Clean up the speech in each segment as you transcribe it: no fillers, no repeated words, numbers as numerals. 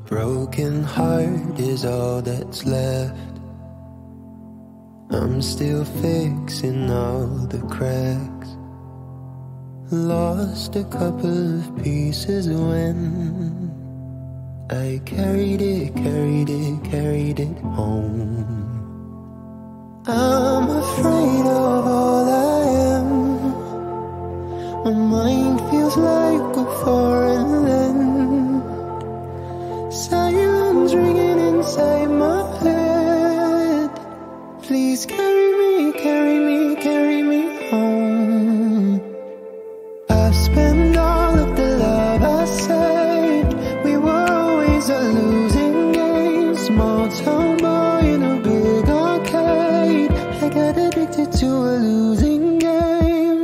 broken heart is all that's left. I'm still fixing all the cracks. Lost a couple of pieces when I carried it home. I'm afraid of all I am. My mind feels like a foreign land. Silence ringing inside my head. Please carry me home. I've spent all of the love I saved. We were always a losing game. Small town boy in a big arcade. I got addicted to a losing game.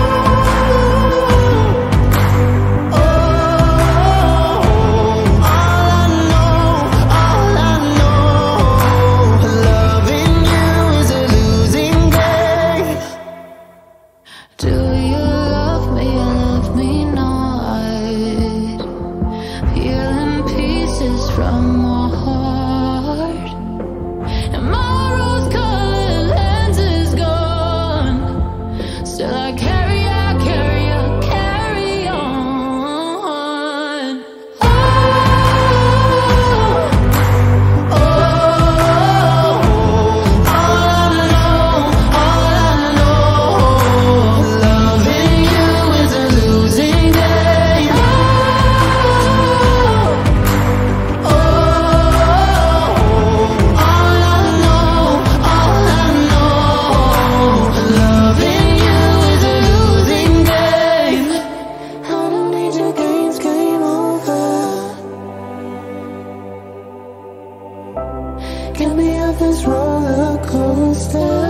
Get me off this roller coaster.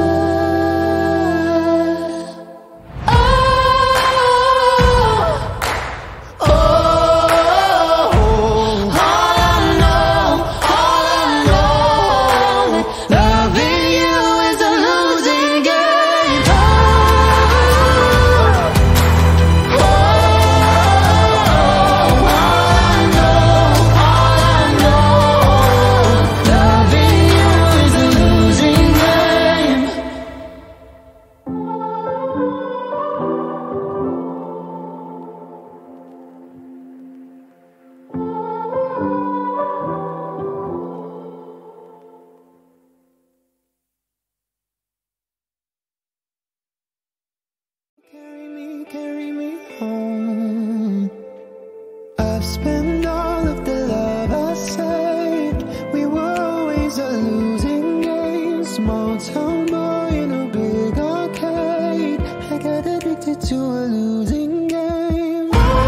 Carry me home. I've spent all of the love I saved. We were always a losing game. Small town boy in a big arcade. I got addicted to a losing game.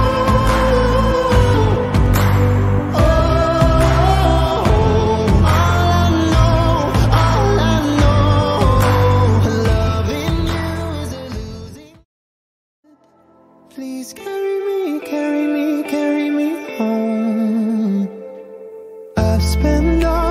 Please carry me home. I've spent all